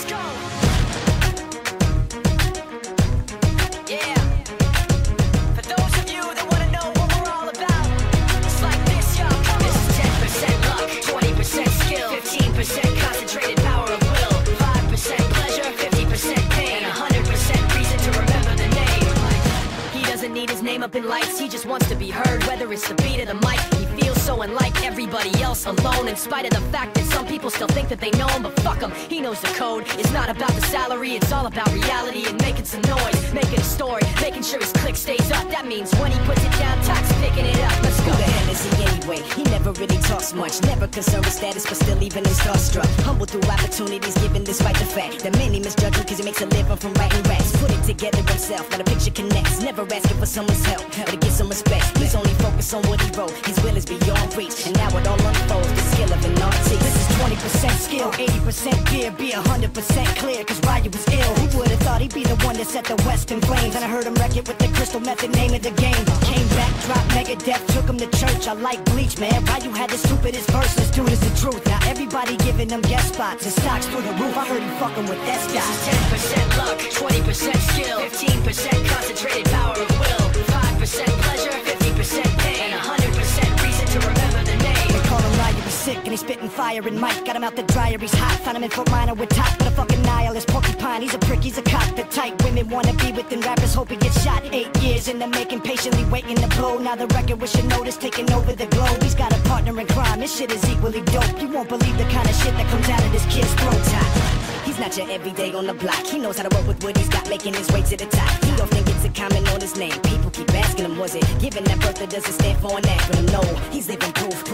Let's go. Yeah. For those of you that want to know what we're all about, it's like this, y'all. This is 10% luck, 20% skill, 15% concentrated power of will, 5% pleasure, 50% pain, and 100% reason to remember the name. He doesn't need his name up in lights, he just wants to be heard, whether it's the beat of the mic. He feels so unlike everybody else, alone, in spite of the fact that some people still think that they know him, but fuck him, he knows the code. It's not about the salary, it's all about reality and making some noise, making a story, making sure his click stays up. That means when he puts it down, Tox picking it up. Let's go. Who the hell is he anyway? He never really talks much, never concerned with status, but still even in starstruck. Humble through opportunities given despite the fact that many misjudge him cause he makes a living from writing raps. Put it together himself, got a picture connects, never asking for someone's help or to get some respect. He's only focused on what he wrote, his will is beyond reach, and now it all unfolds, the skill of an artist. This is 20% skill, 80% gear, be 100% clear, cause Ryu was ill. Who would've thought he'd be the one that set the West in flames? And I heard him wreck it with the Crystal Method, name of the game. Came back, dropped Megadeth, took him to church. I like Bleach, man. Ryu had the stupidest verses, dude is the truth. Now everybody giving them guest spots, and stocks through the roof. I heard he fucking with that This stock. is 10% luck, 20% skill, 15% concentrated power of will, 5% pleasure, 50% pain, and 100% reason to remember the name. They call him Ryu, he's sick and he's spitting fire and Mike. Got him out the dryer, he's hot. Found him in Fort Minor with top, but a fucking nihilist porcupine. He's a prick, he's a cop. The type women wanna be with, and rappers hope he gets shot. 8 years in the making, patiently waiting to blow. Now the record with your notice taking over the globe. He's got a partner in crime, his shit is equally dope. You won't believe the kind of shit that comes out of this kid's throat. He's not your everyday on the block. He knows how to work with what he's got, making his way to the top. He don't think it's a comment on his name. People keep asking him, was it given that birth that doesn't stand for an acronym? No, he's living proof